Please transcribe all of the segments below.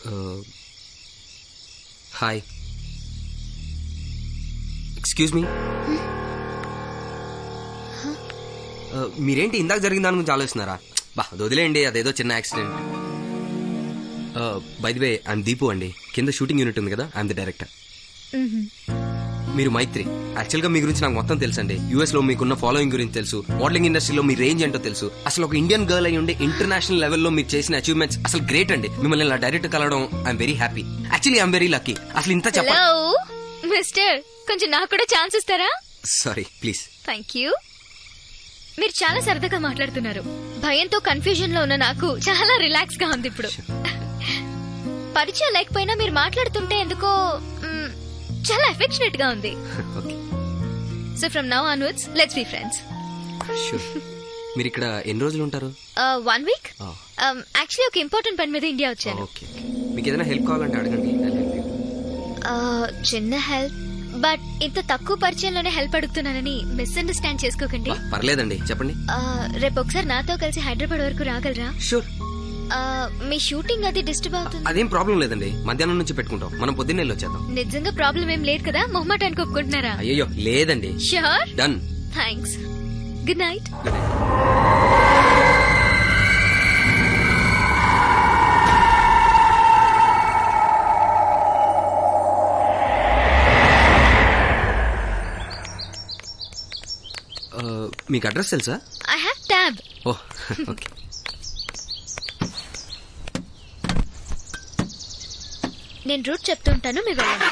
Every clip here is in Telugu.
Hi, excuse me. మీరేంటి ఇందాక జరిగిన దాని గురించి ఆలోచిస్తున్నారా? అది వదిలేండి, అదేదో చిన్న accident. By the way, I'm Deepu అండి. కింద షూటింగ్ యూనిట్ ఉంది కదా, ఐఎమ్ ది డైరెక్టర్. మీరు మైత్రి. యాక్చువల్గా మీ గురించి నాకు మొత్తం తెలుసు అండి. యూఎస్ లో మీకున్న ఫాలోయింగ్ గురించి తెలుసు, మోడలింగ్ ఇండస్ట్రీలో మీ రేంజ్ ఏంటో తెలుసు. అసలు ఒక ఇండియన్ గర్ల్ అయి ఉండే ఇంటర్నేషనల్ లెవెల్లో మీరు చేసిన అచీవ్మెంట్స్ అసలు గ్రేట్ అండి. మిమ్మల్ని ఇలా డైరెక్ట్ కలవడం I'm very happy. Actually I'm very lucky. అసలు ఇంత చెప్పండి మిస్టర్, కొంచెం నాకు కూడా ఛాన్స్ ఇస్తారా? Sorry, please. Thank you. మీరు చాలా సరదాగా మాట్లాడుతున్నారు. భయంతో కన్ఫ్యూజన్ లో ఉన్న నాకు చాలా రిలాక్స్ గా ఉంది ఇప్పుడు. పరిచయం లేకపోయినా మీరు మాట్లాడుతుంటే ఎందుకో చాలా ఎఫెక్షనేట్ గా ఉంది. So from now onwards let's be friends. మీరు ఇక్కడ ఎన్ని రోజులు ఉంటారు? 1 వీక్. యాక్చువల్లీ ఒక ఇంపార్టెంట్ పని మీద ఇండియా వచ్చాను. మీకు ఏదైనా హెల్ప్ కావాలంటే అడగండి. చిన్న హెల్ప్, బట్ ఇంత తక్కువ పరిచయంలోనే హెల్ప్ అడుగుతున్నానని మిస్అండర్స్టాండ్ చేసుకోకండి. పర్లేదండి, చెప్పండి. రేపు ఒకసారి నాతో కలిసి హైదరాబాద్ వరకు రాగలరా? షూర్. మీ షూటింగ్ అది డిస్టర్బ్ అవుతుంది? అదేం ప్రాబ్లం లేదండి, మధ్యాహ్నం నుంచి పెట్టుకుంటాం. మనం పొద్దున్నే వచ్చేద్దాం. నిజంగా ప్రాబ్లం ఏం లేదు కదా? మొహమాటానికి ఒప్పుకుంటున్నారా? అయ్యో లేదండి. Sure. Done. Thanks. Good night. మీకు అడ్రస్ తెలుసా? I have tab. Oh, okay. నేను రూట్ చెప్తుంటాను, మీరు వెళ్ళండి.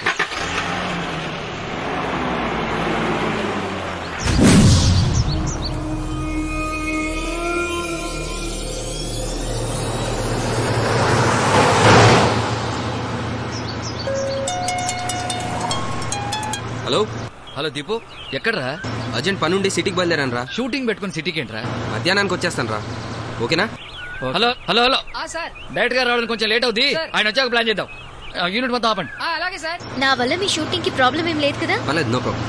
హలో. హలో దీపు, ఎక్కడ్రా? అర్జెంట్ పని ఉండి సిటీకి బయలుదేరాను రా. షూటింగ్ పెట్టుకుని సిటీకి ఏంట్రా? మధ్యాహ్నానికి వచ్చేస్తాను రా. ఓకేనా? Hello hello hello sir, direct గా రావడానికి కొంచెం లేట్ అవుతుంది. ఆయన వచ్చాక ప్లాన్ చేద్దాం. యూనిట్ మొత్తం ఆపండి. అలాగే సార్. నా వల్ల మీ షూటింగ్ కి ప్రాబ్లం ఏం లేదు కదా? పర్లేదు, నో ప్రాబ్లం.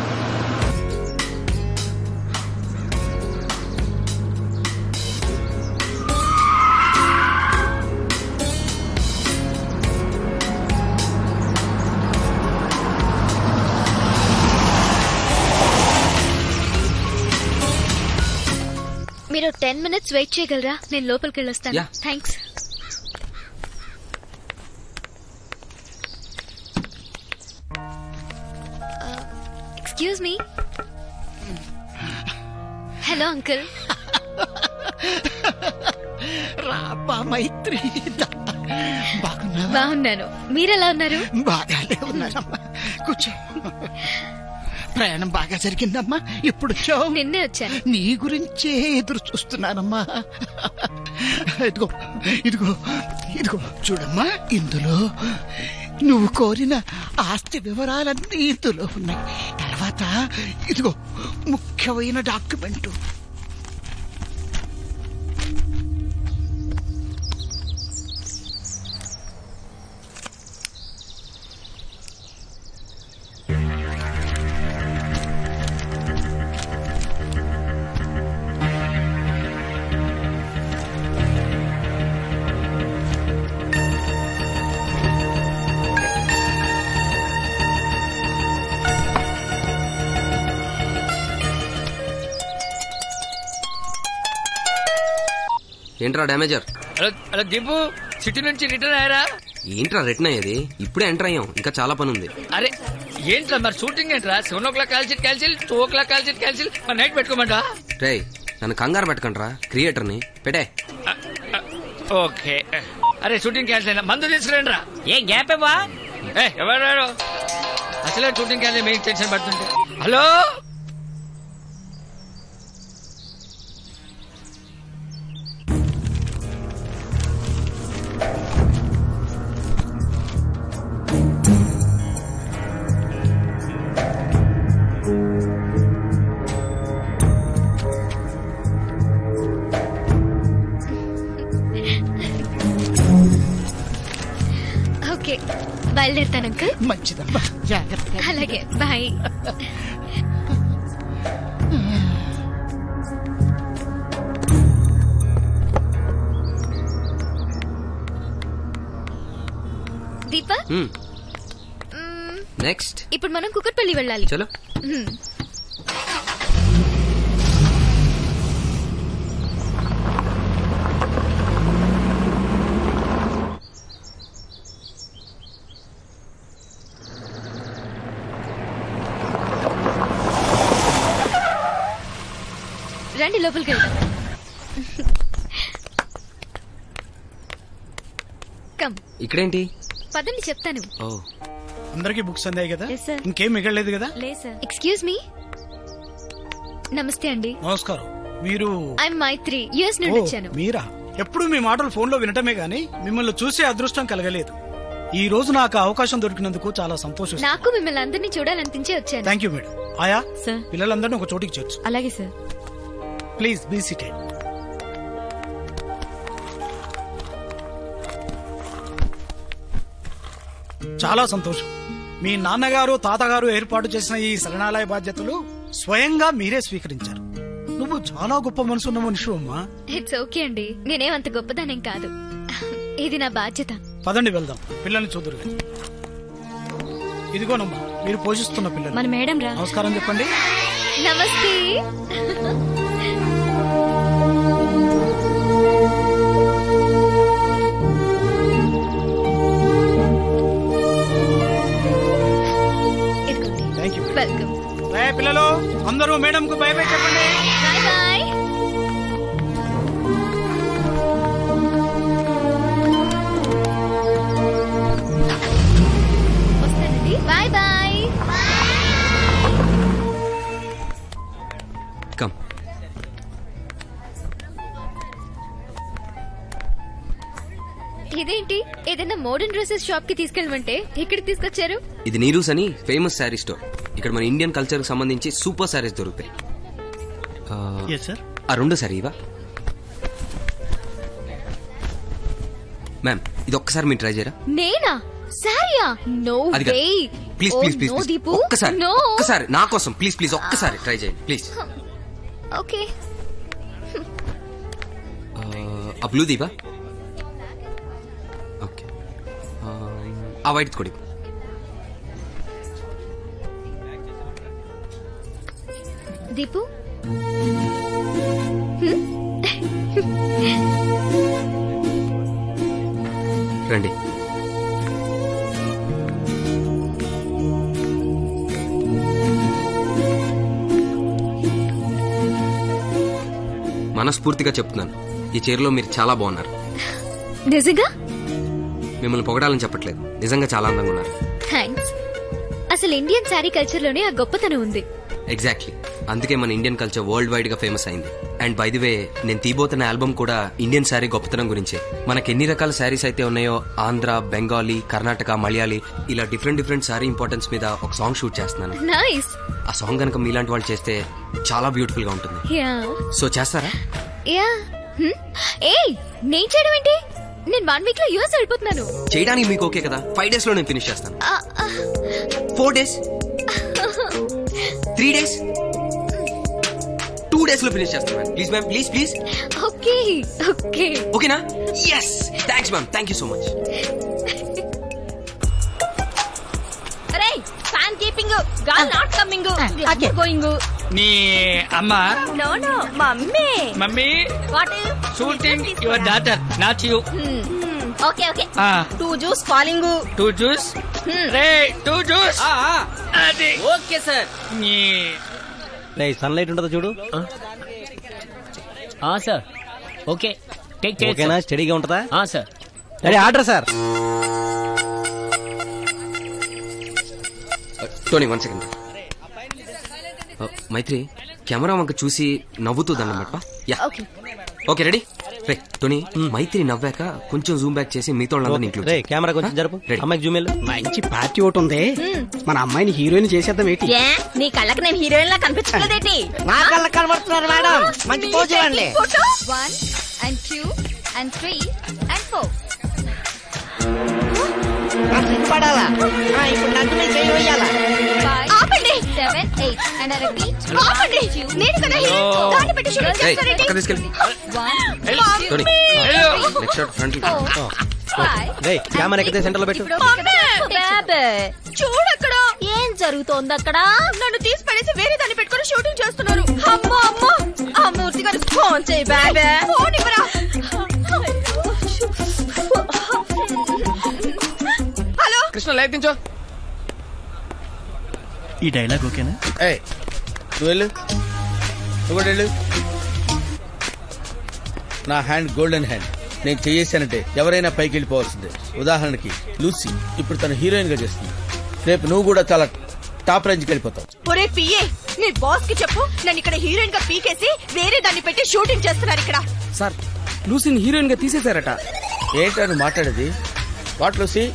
మీరు 10 minutes వెయిట్ చేయగలరా? నేను లోపలికి వెళ్ళొస్తాను. Thanks. Excuse me. Hello uncle. రాపా మైత్రి, బాగున్నాను. మీరెలా ఉన్నారు? బాగానే ఉన్నారమ్మా, కూర్చో. ప్రయాణం బాగా జరిగిందమ్మా. ఎప్పుడు వచ్చావు? నిన్నే వచ్చాను. నీ గురించే ఎదురు చూస్తున్నానమ్మా. ఇదిగో ఇదిగో ఇదిగో చూడమ్మా, ఇందులో నువ్వు కోరిన ఆస్తి వివరాలన్నీ ఇందులో ఉన్నాయి. తర్వాత ఇదిగో ముఖ్యమైన డాక్యుమెంటు. ఏంట్రా డ్యామేజర్? హలో దీపు, సిటీ నుంచి రిటర్న్ అయ్యారా? ఏంట్రా రిటర్న్ అయ్యేది? ఇప్పుడే ఎంటర్ అయ్యాం, ఇంకా చాలా పని ఉంది. అరే ఏంట్రా మరి షూటింగ్ ఏంట్రా? 7 o'clock క్యాన్సిల్, 2 o'clock క్యాన్సిల్. మరి నైట్ పెట్టుకోమంటా? రే, నన్ను కంగారు పెట్టకండ్రా, క్రియేటర్ని. పెట్టే. ఓకే. అరే షూటింగ్ క్యాన్సిల్ అయినా మందు తీసుకురండి రా. ఏ గ్యాప్ బా? ఎవరు అసలే షూటింగ్ క్యాన్సిల్, మీకు టెన్షన్ పడుతుంటే. హలో ఓకే, బయలుదేరుతాను అంకుల్. మంచిదమ్మా, జాగ్రత్త. అలాగే, బాయ్. దీపా నెక్స్ట్ ఇప్పుడు మనం కుకట్పల్లి వెళ్ళాలి. చలో. రండి లోపలికి వెళ్దాం. కమ్. ఇక్కడేంటి? పదండి చెప్తాను. అందరికి బుక్స్ అందాయి కదా? Yes, sir. ఇంకేం మిగలలేదు కదా? లేదు సార్. Excuse me. నమస్తే అండి. నమస్కారం. మీరు? ఐఎమ్ మైత్రి, యుఎస్ నుండి వచ్చాను. మీరా? ఎప్పుడు మీ మాటలు ఫోన్ లో వినటమే గానీ మిమ్మల్ని చూసే అదృష్టం కలగలేదు. ఈ రోజు నాకు అవకాశం దొరికినందుకు చాలా సంతోషం. నాకు మిమ్మల్ని అందరినీ చూడాలనిపించే వచ్చాను. Thank you madam. ఆయా సార్, పిల్లలందరినీ ఒక చోటికి చేర్చు. అలాగే సార్. Please be seated. చాలా సంతోషం. మీ నాన్నగారు తాతగారు ఏర్పాటు చేసిన ఈ శరణాలయ బాధ్యతలు స్వయంగా మీరే స్వీకరించారు. నువ్వు చాలా గొప్ప మనసున్న మనిషి అమ్మా. ఇట్స్ ఓకే అండి, నేనేమంత గొప్పదానేం కాదు. ఇది నా బాధ్యత. పదండి వెళ్దాం, పిల్లల్ని చూదురు. ఇదిగోనమ్మా మీరు పోషిస్తున్న పిల్లలు. మన మేడం రా. నమస్కారం చెప్పండి. నమస్తే. వెల్కమ్. పిల్లలు అందరూ మేడం కు బై బై చెప్పండి. Bye bye. వస్తానండి. Bye bye. కమ్. ఇదేంటి, ఏదైనా మోడర్న్ డ్రెస్సెస్ షాప్ కి తీసుకెళ్ళమంటే ఇక్కడికి తీసుకొచ్చారు? ఇది నీరూస్ అని ఫేమస్ శారీ స్టోర్. ఇక్కడ మన ఇండియన్ కల్చర్ కి సంబంధించి సూపర్ శారీస్ దొరుకుతాయి. ఆ రెండు సారీవా మ్యామ్? ఇది ఒక్కసారి మీరు ట్రై చేయరా? నేనా? సారీయా? No way. Please please please ఒక్కసారి ఒక్కసారి నా కోసం ప్లీజ్ ప్లీజ్ ఒక్కసారి ట్రై చేయండి ప్లీజ్. ఓకే. ఆ బ్లూ దీపా? ఓకే. ఆ వైట్ కొడి. దీపు, రండి. మనస్ఫూర్తిగా చెప్తున్నాను, ఈ చీరలో మీరు చాలా బాగున్నారు. నిజంగా? మిమ్మల్ని పొగడాలని చెప్పట్లేదు, నిజంగా చాలా అందంగా ఉన్నారు. థ్యాంక్స్. అసలు ఇండియన్ శారీ కల్చర్ లోనే ఆ గొప్పతనం ఉంది. ఎగ్జాక్ట్లీ, అందుకే మన ఇండియన్ కల్చర్ వరల్డ్ వైడ్ గా ఫేమస్ అయింది. అండ్ బై ది వే, నేను తీయబోతున్న ఆల్బమ్ కూడా ఇండియన్ శారీ గొప్పతనం గురించే. మనకి ఎన్ని రకాల శారీస్ అయితే ఉన్నాయో, ఆంధ్ర, బెంగాలీ, కర్ణాటక, మలయాళీ, ఇలా డిఫరెంట్ డిఫరెంట్ శారీ ఇంపార్టెన్స్ మీద ఒక సాంగ్ షూట్ చేస్తున్నాను. నైస్. ఆ సాంగ్ కనుక మీలాంటి వాళ్ళు చేస్తే చాలా బ్యూటిఫుల్ గా ఉంటుంది. సో చేస్తారా? యా. ఏయ్, నేను చేయడం ఏంటి? నేను 1 వీక్ లో యూఎస్ వెళ్ళిపోతున్నాను. చేయడానికి మీకు ఓకే కదా? 5 days లో నేను ఫినిష్ చేస్తాను. 4 days, 3 days, 2 days లో ఫినిష్ చేస్తాను. Please ma'am, please please. Okay okay ఓకేనా? Yes, thanks ma'am, thank you so much. Fan keeping, గాల్ నాట్ కమింగ్, గోయింగ్. నీ అమ్మ? No no, mummy. Mummy, what? Shooting your daughter, not you. Okay okay. 2 juice falling. 2 juice రే, 2 జ్యూస్. అది ఓకే సార్. నీ సన్లైట్ ఉంటుందో చూడు. సార్ ఓకే, టేక్ ఓకేనా? స్టడీగా ఉంటుందా? Sir. Ready, order sir. Tony 1 second. Maithri, camera వంక చూసి నవ్వుతూ దండం పెట్టవా? Yeah, okay ready. రే టోనీ, మైత్రి నవ్వాక కొంచెం జూమ్ బ్యాక్ చేసి మీతో కెమెరా కొంచెం జరుపు. అమ్మాయికి జూమ్. మంచి పార్టీ ఒకటి ఉంది, మన అమ్మాయిని హీరోయిన్ చేసేద్దాం. ఏంటి నీ కళ్ళకి నేను హీరోయిన్ లా కనిపించలేదేంటి? నా కళ్ళకి కనబడుతున్నారు మేడం. మంచి పోజ్ ఇవ్వండి. 1 and 2 and 3 and 4. పడాలా? ఇప్పుడు నన్ను మీద చేయి వేయాలా? 5 7 8 and I repeat. ఆపండి, నేను కదా దాన్ని పెట్టి షూట్ చేస్తారేంటి? 1 2 3 నెక్స్ట్ షాట్ ఫ్రంట్. కెమెరా ఎక్కితే సెంటర్ లో పెట్టు. చూడక్కడ ఏం జరుగుతోంది అక్కడ. నన్ను తీసి పడేసి వేరే దాన్ని పెట్టుకుని షూటింగ్ చేస్తున్నారు. అమ్మో అమ్మో, ఆ మూర్తి గారికి ఫోన్ చేయి బాబే. ఫోన్ ఇవ్వరా. హలో కృష్ణ లైట్ దించో. ఈ డైలాగ్ ఓకేనా? నువ్వు వెళ్ళు, నువ్వు కూడా వెళ్ళు. నా హ్యాండ్ గోల్డెన్ హ్యాండ్. నేను చేసానంటే ఎవరైనా పైకి వెళ్ళిపోవాల్సిందే. ఉదాహరణకి లూసీ ఇప్పుడు తను హీరోయిన్ గా చేస్తుంది. రేపు నువ్వు కూడా చాలా టాప్ రేంజ్కి వెళ్ళిపోతావు. ఒరే పిఏ, నీ బాస్ కి చెప్పు నన్ను ఇక్కడ హీరోయిన్ గా పీకేసి వేరే దాన్ని పెట్టి షూటింగ్ చేస్తున్నారు ఇక్కడ. సార్ లూసీని హీరోయిన్ గా తీసేశారట. ఏంటో నువ్వు మాట్లాడేది? What Lucy?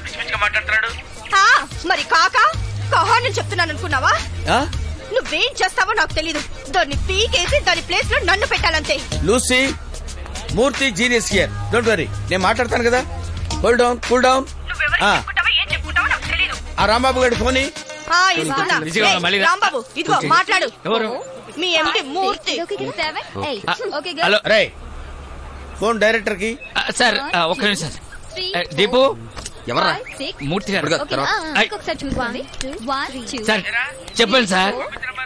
మరి కాక కహాన్ని చెప్తున్నాను అనుకున్నావా? నువ్వేం చేస్తావో నాకు తెలీదు. దాన్ని పీకేసి దాని ప్లేస్ లో నన్ను పెట్టాలంతే. Lucy, Murthy genius here. Don't worry, నేను మాట్లాడతాను కదా. Cool down, cool down. ఆ రాంబాబు గారి ఫోన్ రాంబాబు, ఇదిగో మాట్లాడు. మీ ఎండి మూర్తి. హలో రే, ఫోన్ డైరెక్టర్ కి. సార్ ఒక్క నిమిషం. దీపు ఎవరా? మూర్తి గారు. ఒకసారి చూసుకోండి. సార్ చెప్పండి సార్.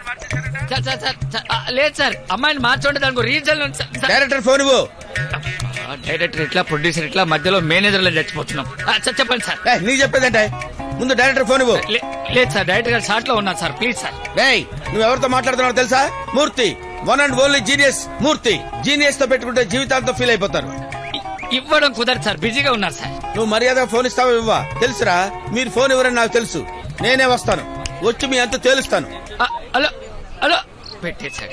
లేదు సార్, అమ్మాయిని మార్చండి. దానికి రీజన్ డైరెక్టర్ ఫోన్ ఇవ్వు. డైరెక్టర్ ఇట్లా, ప్రొడ్యూసర్ ఇట్లా, మధ్యలో మేనేజర్లో చచ్చిపోతున్నాం. సార్ చెప్పండి సార్. నీకు చెప్పేదంటే ముందు డైరెక్టర్ ఫోన్ ఇవ్వు. లేదు సార్, డైరెక్టర్ గారు షార్ట్ లో ఉన్నారు సార్. Please sir. నువ్వు ఎవరితో మాట్లాడుతున్నావు తెలుసా? Murthy, one and only genius Murthy. Genius తో పెట్టుకుంటే జీవితాంతో ఫీల్ అయిపోతారు. ఇవ్వడం కుదరదు సార్, బిజీగా ఉన్నారు సార్. నువ్వు మర్యాదగా ఫోన్ ఇస్తావా ఇవ్వా? తెలుసురా, మీరు ఫోన్ ఇవ్వరని నాకు తెలుసు. నేనే వస్తాను, వచ్చి మీ అంతా తేలుస్తాను. హలో హలో పెట్టేశాడు.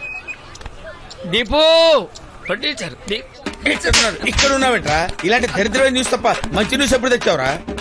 దీపు ప్రొడ్యూసర్ ఇక్కడ ఉన్నావేంట్రా? ఇలాంటి దరిద్రమైన న్యూస్ తప్ప మంచి న్యూస్ ఎప్పుడు తెచ్చావురా?